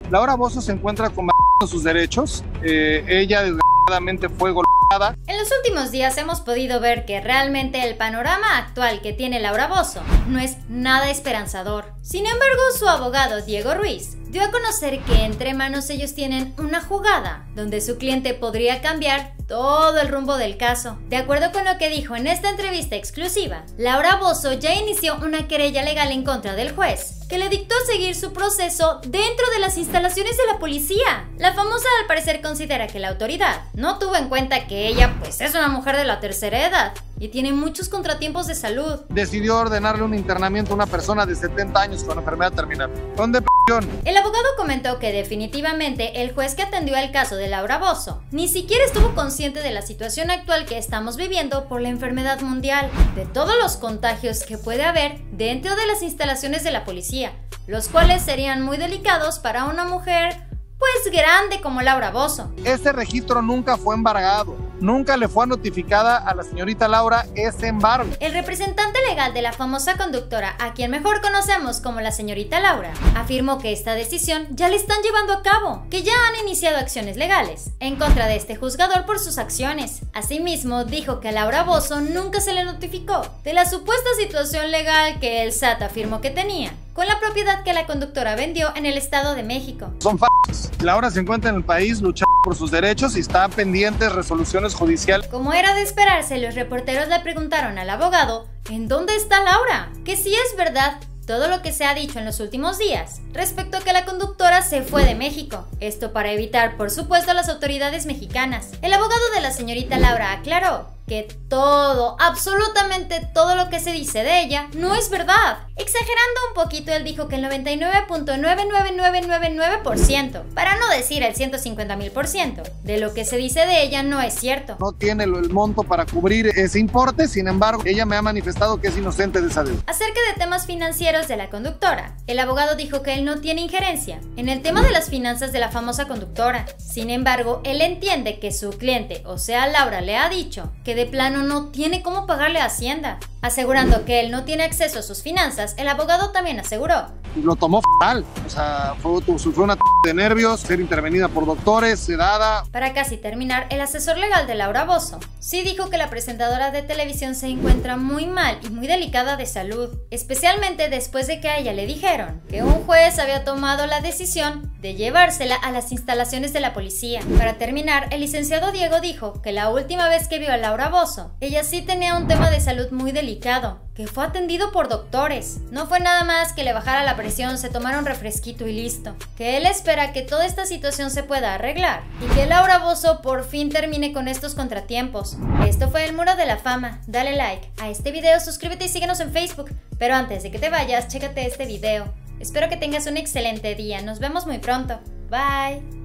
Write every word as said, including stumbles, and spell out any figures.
Laura Bozzo se encuentra con sus derechos. Eh, ella desgraciadamente fue golpeada. En los últimos días hemos podido ver que realmente el panorama actual que tiene Laura Bozzo no es nada esperanzador. Sin embargo, su abogado Diego Ruiz dio a conocer que entre manos ellos tienen una jugada donde su cliente podría cambiar todo el rumbo del caso. De acuerdo con lo que dijo en esta entrevista exclusiva, Laura Bozzo ya inició una querella legal en contra del juez, que le dictó seguir su proceso dentro de las instalaciones de la policía. La famosa al parecer considera que la autoridad no tuvo en cuenta que ella pues es una mujer de la tercera edad y tiene muchos contratiempos de salud. Decidió ordenarle un internamiento a una persona de setenta años con enfermedad terminal. Con depresión. El abogado comentó que definitivamente el juez que atendió el caso de Laura Bozzo ni siquiera estuvo consciente de la situación actual que estamos viviendo por la enfermedad mundial, de todos los contagios que puede haber dentro de las instalaciones de la policía, los cuales serían muy delicados para una mujer pues grande como Laura Bozzo. Ese registro nunca fue embargado. Nunca le fue notificada a la señorita Laura ese embargo. El representante legal de la famosa conductora, a quien mejor conocemos como la señorita Laura, afirmó que esta decisión ya le están llevando a cabo, que ya han iniciado acciones legales en contra de este juzgador por sus acciones. Asimismo, dijo que a Laura Bozzo nunca se le notificó de la supuesta situación legal que el S A T afirmó que tenía con la propiedad que la conductora vendió en el Estado de México. Son f***s. Laura se encuentra en el país luchando por sus derechos y está pendiente de resoluciones judiciales. Como era de esperarse, los reporteros le preguntaron al abogado ¿en dónde está Laura? Que si es verdad todo lo que se ha dicho en los últimos días respecto a que la conductora se fue de México. Esto para evitar, por supuesto, a las autoridades mexicanas. El abogado de la señorita Laura aclaró que todo, absolutamente todo lo que se dice de ella no es verdad. Exagerando un poquito, él dijo que el noventa y nueve punto nueve nueve nueve nueve nueve por ciento, para no decir el ciento cincuenta mil por ciento, de lo que se dice de ella no es cierto. No tiene el monto para cubrir ese importe, sin embargo, ella me ha manifestado que es inocente de esa deuda. Acerca de temas financieros de la conductora, el abogado dijo que él no tiene injerencia en el tema de las finanzas de la famosa conductora. Sin embargo, él entiende que su cliente, o sea Laura, le ha dicho que de plano no tiene cómo pagarle a Hacienda. Asegurando que él no tiene acceso a sus finanzas, el abogado también aseguró: lo tomó fatal, o sea, fue, sufrió una t de nervios, ser intervenida por doctores, sedada. Para casi terminar, el asesor legal de Laura Bozzo sí dijo que la presentadora de televisión se encuentra muy mal y muy delicada de salud, especialmente después de que a ella le dijeron que un juez había tomado la decisión de llevársela a las instalaciones de la policía. Para terminar, el licenciado Diego dijo que la última vez que vio a Laura Bozzo, ella sí tenía un tema de salud muy delicado, que fue atendido por doctores. No fue nada más que le bajara la presión, se tomara un refresquito y listo. Que él espera que toda esta situación se pueda arreglar y que Laura Bozzo por fin termine con estos contratiempos. Esto fue El Muro de la Fama. Dale like a este video, suscríbete y síguenos en Facebook. Pero antes de que te vayas, chécate este video. Espero que tengas un excelente día. Nos vemos muy pronto. Bye.